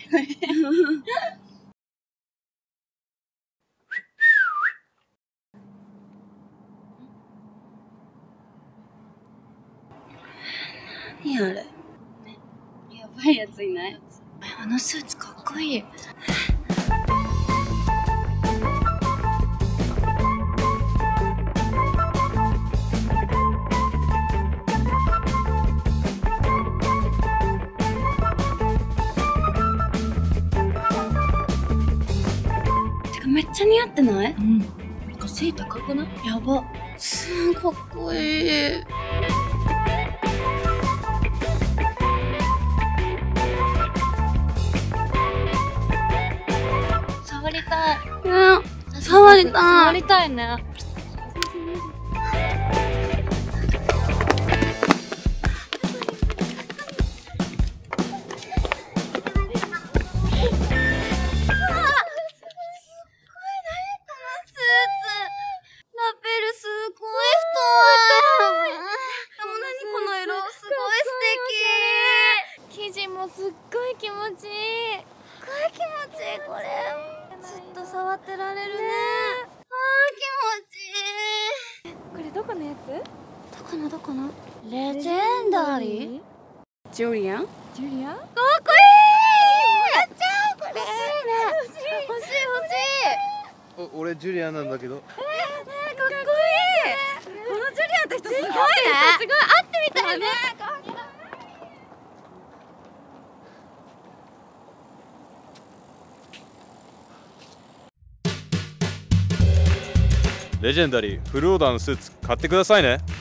何あれ。やばいやついない？あのスーツかっこいい。てかめっちゃ似合ってない？うん。なんか背高くない？やば。かっこいい。触りたい。うん。触りたい。触りたいね。すっごい気持ちいい。すっごい気持ちいいこれ。ずっと触ってられるね。気持ちいい。これどこのやつ？どこの？レジェンダリー？ジュリアン？かっこいい。やっちゃうこれ。欲しいね。欲しい。 俺ジュリアンなんだけど。 かっこいい。このジュリアンって人すごいね。すごい。会ってみたいね。 レジェンダリーフルオーダーのスーツ買ってくださいね。